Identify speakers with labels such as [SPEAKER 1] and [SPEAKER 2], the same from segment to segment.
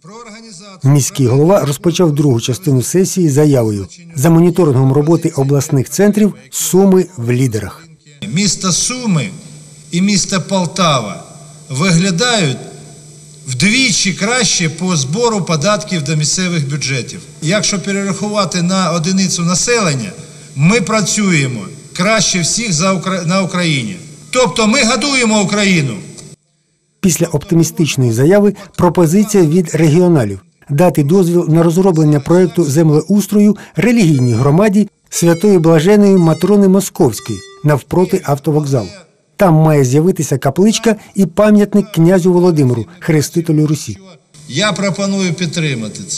[SPEAKER 1] Міський голова розпочав другу частину сесії заявою: за моніторингом роботи обласних центрів Суми в лідерах.
[SPEAKER 2] Місто Суми і місто Полтава виглядають вдвічі краще по збору податків до місцевих бюджетів. Якщо перерахувати на одиницю населення, ми працюємо краще всіх на Україні. Тобто ми годуємо Україну.
[SPEAKER 1] Після оптимістичної заяви пропозиція від регіоналів дати дозвіл на розроблення проєкту землеустрою релігійній громаді Святої Блаженої Матрони Московської навпроти автовокзалу. Там має з'явитися капличка і пам'ятник князю Володимиру, хрестителю Русі.
[SPEAKER 2] Я пропоную підтримати це.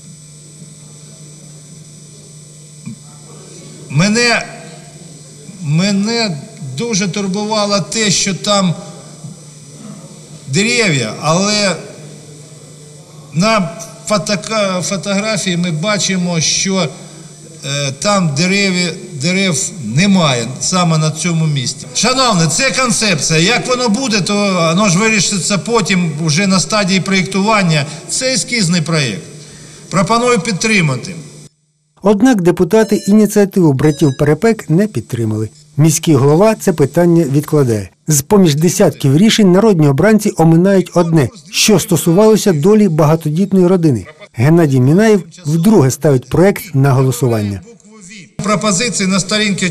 [SPEAKER 2] Мене дуже турбувало те, що там дерев'я, але на фотографії ми бачимо, що там дерев немає саме на цьому місці. Шановні, це концепція. Як воно буде, то воно ж вирішиться потім вже на стадії проєктування. Це ескізний проєкт. Пропоную підтримати.
[SPEAKER 1] Однак депутати ініціативу братів Перепек не підтримали. Міський голова це питання відкладає. З-поміж десятків рішень народні обранці оминають одне, що стосувалося долі багатодітної родини. Геннадій Мінаєв вдруге ставить проект на голосування.
[SPEAKER 2] Пропозиції на сторінці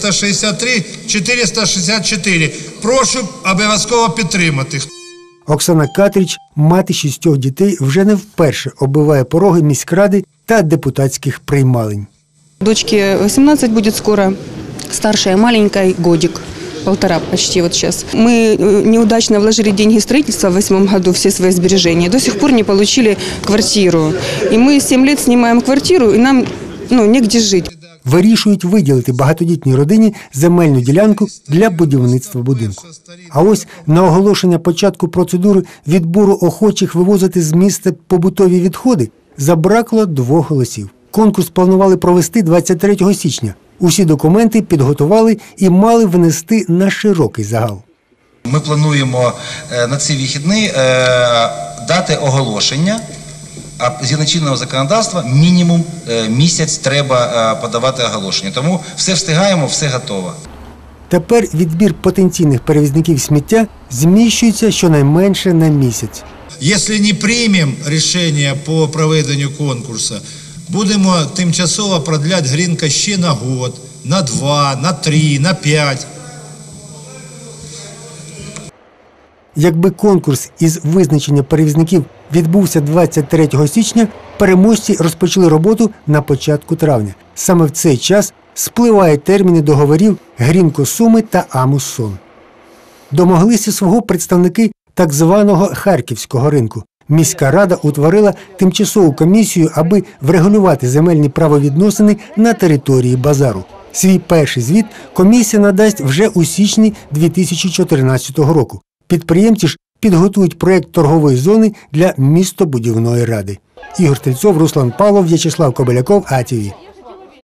[SPEAKER 2] 463-464. Прошу обов'язково підтримати.
[SPEAKER 1] Оксана Катріч, мати 6 дітей, вже не вперше оббиває пороги міськради та депутатських приймалень.
[SPEAKER 3] Дочке 18 будет скоро, старшая маленькая годик. 1,5 почти вот сейчас. Мы неудачно вложили деньги в строительство в 2008 году, все свои сбережения. До сих пор не получили квартиру. И мы 7 лет снимаем квартиру, и нам негде жить.
[SPEAKER 1] Вирішують виділити багатодітній родині земельну ділянку для будівництва будинку. А ось на оголошення початку процедури відбору охочих вивозити з міста побутові відходи забракло 2 голосів. Конкурс планували провести 23 січня. Усі документи підготували і мали внести на широкий загал.
[SPEAKER 4] Ми плануємо на ці вихідні дати оголошення, а згідно чинного законодавства мінімум місяць треба подавати оголошення. Тому все встигаємо, все готово.
[SPEAKER 1] Тепер відбір потенційних перевізників сміття зміщується щонайменше на місяць.
[SPEAKER 2] Якщо не приймемо рішення по проведенню конкурсу, будемо тимчасово продляти Грінка ще на год, на 2, на 3, на 5.
[SPEAKER 1] Якби конкурс із визначення перевізників відбувся 23 січня, переможці розпочали роботу на початку травня. Саме в цей час спливають терміни договорів Грінко-Суми та Амус-Сон. Домоглися свого представники так званого Харківського ринку. Міська рада утворила тимчасову комісію, аби врегулювати земельні правовідносини на території базару. Свій перший звіт комісія надасть вже у січні 2014 року. Підприємці ж підготують проєкт торгової зони для містобудівної ради. Ігор Стрільцов, Руслан Павлов, В'ячеслав Кобиляков, АТВ.